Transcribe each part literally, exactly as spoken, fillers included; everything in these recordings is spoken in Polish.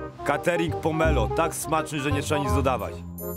Catering Pomelo, tak smaczny, że nie trzeba nic dodawać.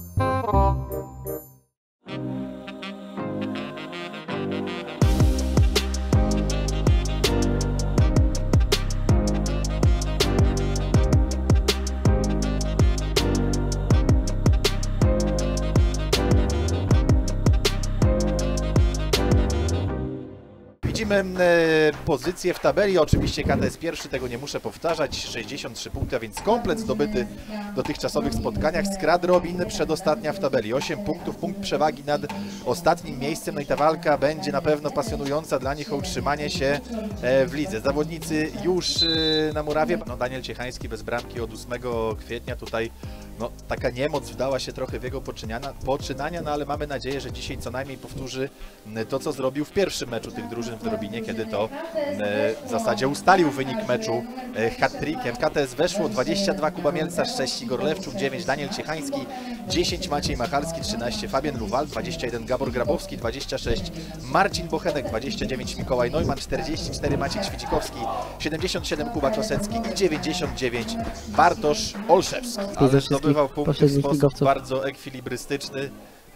Widzimy e, pozycję w tabeli, oczywiście K T S pierwszy, tego nie muszę powtarzać, sześćdziesiąt trzy punkty, a więc komplet zdobyty w dotychczasowych spotkaniach. Skradł Robin przedostatnia w tabeli, osiem punktów, punkt przewagi nad ostatnim miejscem, no i ta walka będzie na pewno pasjonująca dla nich o utrzymanie się e, w lidze. Zawodnicy już e, na murawie, no Daniel Ciechański bez bramki od ósmego kwietnia, tutaj no, taka niemoc wdała się trochę w jego poczynania, no ale mamy nadzieję, że dzisiaj co najmniej powtórzy to, co zrobił w pierwszym meczu tych drużyn w Robinie, kiedy to e, w zasadzie ustalił wynik meczu e, hat-trickiem. K T S weszło dwadzieścia dwa, Kuba Mielcarz, sześć, Igor Lewczuk, dziewięć, Daniel Ciechański, dziesięć, Maciej Machalski, trzynaście, Fabian Luwal, dwadzieścia jeden, Gabor Grabowski, dwadzieścia sześć, Marcin Bochenek, dwadzieścia dziewięć, Mikołaj Neumann, czterdzieści cztery, Maciek Świdzikowski, siedemdziesiąt siedem, Kuba Kosecki i dziewięćdziesiąt dziewięć, Bartosz Olszewski. Ale zdobywał punkty w sposób bardzo ekwilibrystyczny,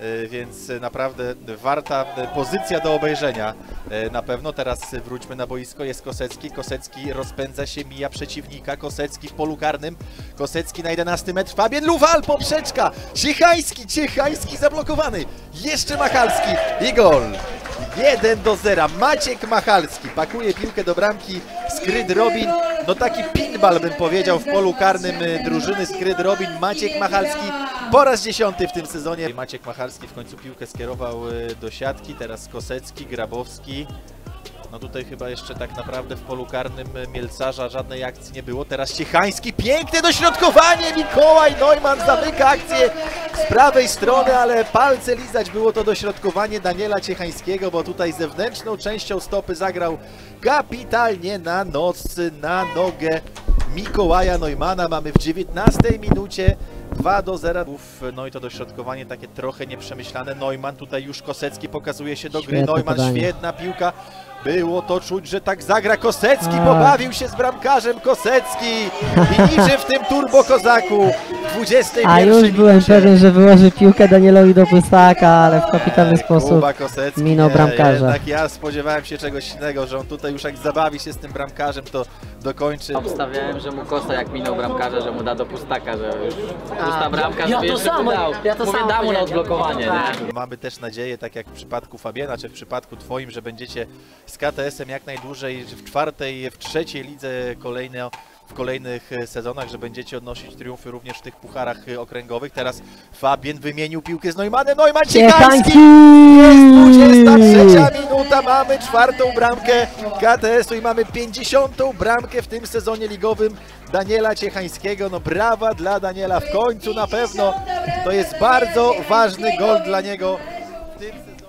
więc naprawdę warta pozycja do obejrzenia na pewno. Teraz wróćmy na boisko, jest Kosecki, Kosecki rozpędza się, mija przeciwnika, Kosecki w polu karnym, Kosecki na jedenasty metr, Fabian Luwal, poprzeczka, Ciechański, Ciechański zablokowany, jeszcze Machalski i gol. jeden do zera, Maciek Machalski pakuje piłkę do bramki, Skryd Robin, no taki pinball bym powiedział w polu karnym drużyny Skryd Robin, Maciek Machalski po raz dziesiąty w tym sezonie. Maciek Machalski w końcu piłkę skierował do siatki, teraz Kosecki, Grabowski. No tutaj chyba jeszcze tak naprawdę w polu karnym Mielcarza żadnej akcji nie było. Teraz Ciechański, piękne dośrodkowanie, Mikołaj Neumann zamyka akcję z prawej strony, ale palce lizać było to dośrodkowanie Daniela Ciechańskiego, bo tutaj zewnętrzną częścią stopy zagrał kapitalnie na noc, na nogę Mikołaja Neumana. Mamy w dziewiętnastej minucie dwa do zera. No i to dośrodkowanie takie trochę nieprzemyślane. Neumann, tutaj już Kosecki pokazuje się do gry. Neumann, podanie. Świetna piłka. Było to czuć, że tak zagra Kosecki, A. pobawił się z bramkarzem Kosecki i niczym w tym turbo kozaku w dwudziestej pierwszej A już byłem minucie. pewien, że wyłoży piłkę Danielowi do Pustaka, ale w kapitalny eee, sposób Kosecki, minął bramkarza. Tak, ja spodziewałem się czegoś innego, że on tutaj już jak zabawi się z tym bramkarzem, to dokończy. Obstawiałem, że mu Kosta jak minął bramkarza, że mu da do Pustaka, że już pusta bramkarz, ja to samo, dał. Ja to Mówię, samo da mu na odblokowanie. Nie? Mamy też nadzieję, tak jak w przypadku Fabiana, czy w przypadku twoim, że będziecie z K T S-em jak najdłużej w czwartej, w trzeciej lidze kolejne, w kolejnych sezonach, że będziecie odnosić triumfy również w tych pucharach okręgowych. Teraz Fabian wymienił piłkę z Neumannem, Neumann, Ciechański! Jest dwudziesta trzecia minuta, mamy czwartą bramkę K T S-u i mamy pięćdziesiątą bramkę w tym sezonie ligowym Daniela Ciechańskiego. No brawa dla Daniela, w końcu na pewno to jest bardzo ważny gol dla niego w tym sezonie.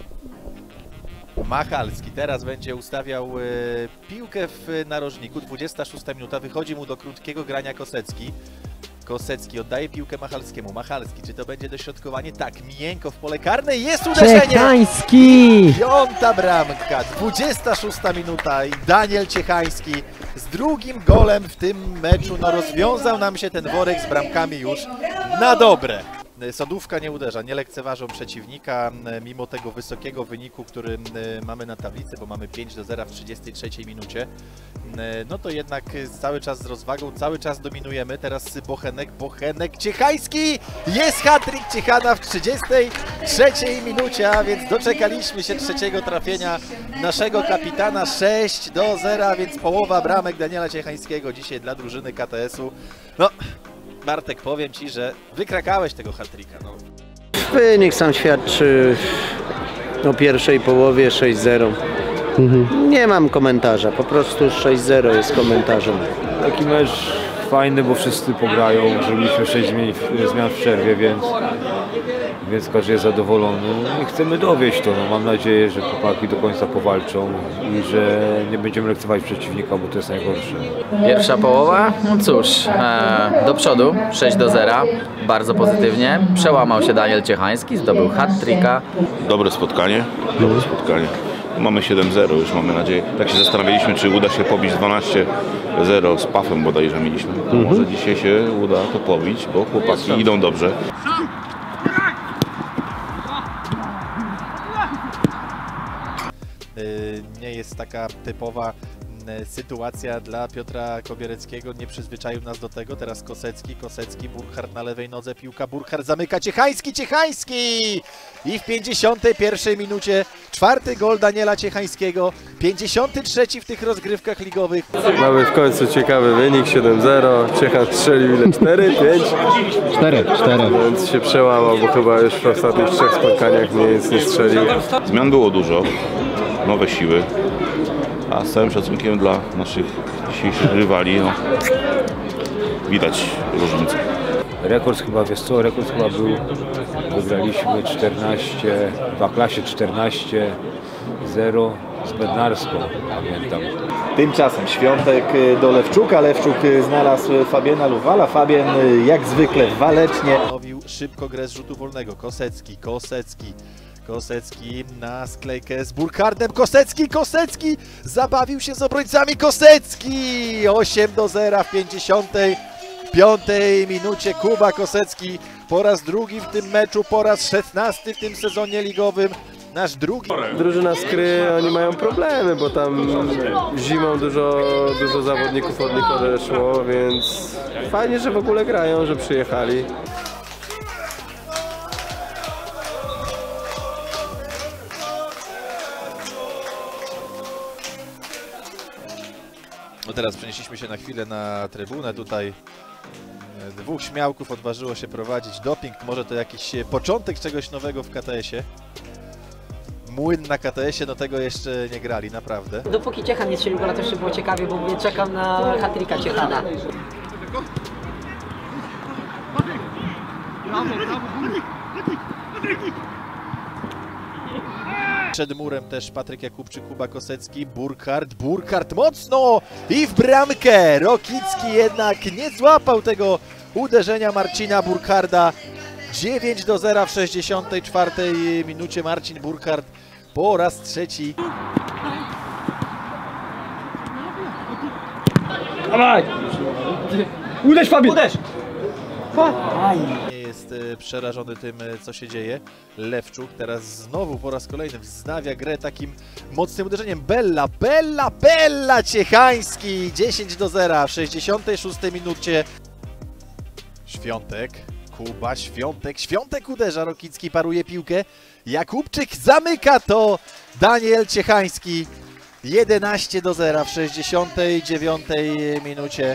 Machalski teraz będzie ustawiał e, piłkę w narożniku, dwudziesta szósta minuta, wychodzi mu do krótkiego grania Kosecki. Kosecki oddaje piłkę Machalskiemu, Machalski, czy to będzie dośrodkowanie? Tak, miękko w pole karne, jest uderzenie! Ciechański! Piąta bramka, dwudziesta szósta minuta i Daniel Ciechański z drugim golem w tym meczu, no rozwiązał nam się ten worek z bramkami już na dobre. Sodówka nie uderza, nie lekceważą przeciwnika, mimo tego wysokiego wyniku, który mamy na tablicy, bo mamy pięć do zera w trzydziestej trzeciej minucie. No to jednak cały czas z rozwagą, cały czas dominujemy. Teraz Bochenek, Bochenek, Ciechański! Jest hat-trick Ciechana w trzydziestej trzeciej minucie, a więc doczekaliśmy się trzeciego trafienia naszego kapitana. sześć do zera, więc połowa bramek Daniela Ciechańskiego dzisiaj dla drużyny K T S-u. No, Bartek, powiem Ci, że wykrakałeś tego hat-tricka. No. Wynik sam świadczy o pierwszej połowie sześć zero. Mhm. Nie mam komentarza, po prostu sześć zero jest komentarzem. Taki mecz fajny, bo wszyscy pograją, zrobiliśmy sześć zmian w przerwie, więc, więc każdy jest zadowolony i chcemy dowieść to. No, mam nadzieję, że chłopaki do końca powalczą i że nie będziemy lekceważyć przeciwnika, bo to jest najgorsze. Pierwsza połowa, no cóż, e, do przodu, sześć do zera, bardzo pozytywnie. Przełamał się Daniel Ciechański, zdobył hat-tricka. Dobre spotkanie, dobre spotkanie. Mamy siedem zero już, mamy nadzieję. Tak się zastanawialiśmy, czy uda się pobić dwanaście zero z Pafem bodajże mieliśmy. To Mhm. może dzisiaj się uda to pobić, bo chłopaki idą dobrze. Nie jest taka typowa sytuacja dla Piotra Kobiereckiego, nie przyzwyczaił nas do tego. Teraz Kosecki, Kosecki, Burkhardt na lewej nodze, piłka, Burkhardt zamyka, Ciechański, Ciechański! I w pięćdziesiątej pierwszej minucie czwarty gol Daniela Ciechańskiego, pięćdziesiąty trzeci w tych rozgrywkach ligowych. Mamy w końcu ciekawy wynik, siedem zero. Ciechan strzelił ile? cztery, pięć? cztery, cztery. Więc się przełamał, bo chyba już w ostatnich trzech spotkaniach nic nie strzelił. Zmian było dużo, nowe siły. A z całym szacunkiem dla naszych dzisiejszych rywali, no, widać różnicę. Rekord chyba, wiesz co, rekord chyba był, wygraliśmy czternaście, w klasie czternaście zero z Bednarską, pamiętam. Tymczasem Świątek do Lewczuka, Lewczuk znalazł Fabiana Luwala, Fabian jak zwykle walecznie. Mówił szybko grę z rzutu wolnego, Kosecki, Kosecki. Kosecki na sklejkę z Burkhardtem, Kosecki, Kosecki zabawił się z obrońcami, Kosecki osiem do zera w pięćdziesiątej piątej minucie. Kuba Kosecki po raz drugi w tym meczu, po raz szesnasty w tym sezonie ligowym, nasz drugi. Drużyna Skry, oni mają problemy, bo tam zimą dużo, dużo zawodników od nich odeszło, więc fajnie, że w ogóle grają, że przyjechali. No teraz przenieśliśmy się na chwilę na trybunę. Tutaj dwóch śmiałków odważyło się prowadzić doping. Może to jakiś początek czegoś nowego w K T S ie. Młyn na K T S ie, no tego jeszcze nie grali, naprawdę. Dopóki Ciechan nie strzelił gola, to jeszcze było ciekawie, bo mówię, czekam na hat-tricka Ciechana. Przed murem też Patryk Jakubczyk, Kuba Kosecki, Burkhardt, Burkhardt mocno i w bramkę. Rokicki jednak nie złapał tego uderzenia Marcina Burkharda. dziewięć do zera w sześćdziesiątej czwartej minucie. Marcin Burkhardt po raz trzeci. Dawaj! Uderz, Fabian! Uderz! Nie jest e, przerażony tym, e, co się dzieje. Lewczuk teraz znowu po raz kolejny wznawia grę takim mocnym uderzeniem. Bella, Bella, Bella Ciechański! dziesięć do zera w sześćdziesiątej szóstej minucie. Świątek, Kuba, Świątek, Świątek uderza, Rokicki paruje piłkę. Jakubczyk zamyka to, Daniel Ciechański. jedenaście do zera w sześćdziesiątej dziewiątej minucie.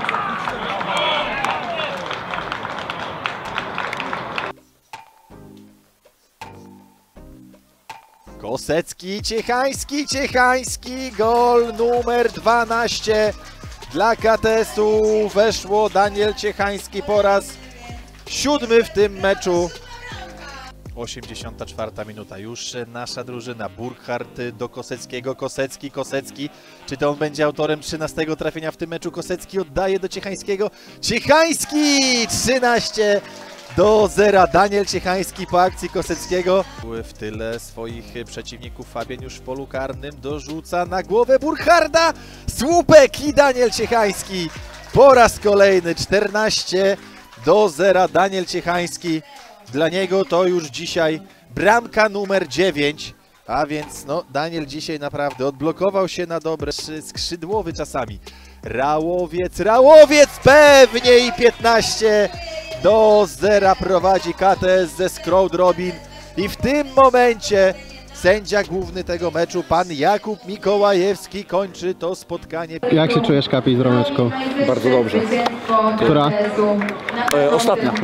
Kosecki, Ciechański, Ciechański, gol numer dwanaście dla K T S u. Weszło Daniel Ciechański po raz siódmy w tym meczu. osiemdziesiąta czwarta minuta, już nasza drużyna. Burkhardt do Koseckiego, Kosecki, Kosecki. Czy to on będzie autorem trzynastego trafienia w tym meczu? Kosecki oddaje do Ciechańskiego. Ciechański! trzynaście do zera. Daniel Ciechański po akcji Koseckiego. W tyle swoich przeciwników Fabian już w polu karnym dorzuca na głowę Burkharda. Słupek i Daniel Ciechański po raz kolejny. czternaście do zera. Daniel Ciechański. Dla niego to już dzisiaj bramka numer dziewięć. A więc no Daniel dzisiaj naprawdę odblokował się na dobre. Skrzydłowy czasami. Rałowiec, Rałowiec pewnie i piętnaście do zera prowadzi K T S ze Scrowd Robin. I w tym momencie sędzia główny tego meczu, pan Jakub Mikołajewski, kończy to spotkanie. Jak się czujesz, Kapi, z Romeczką? Bardzo dobrze. Która? E, ostatnia.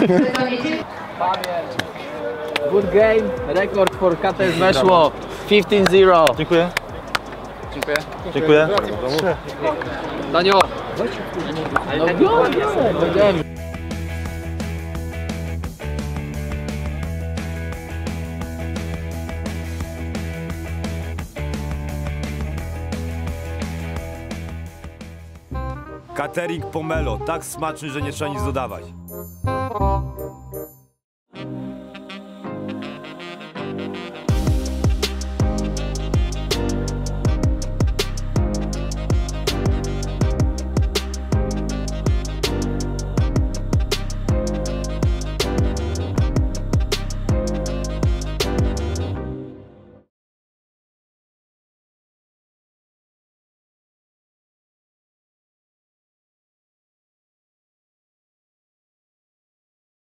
Good game, rekord for K T S weszło, piętnaście zero. Dziękuję. Dziękuję. Dziękuję. Danio. No, Catering Pomelo, tak smaczny, że nie trzeba nic dodawać.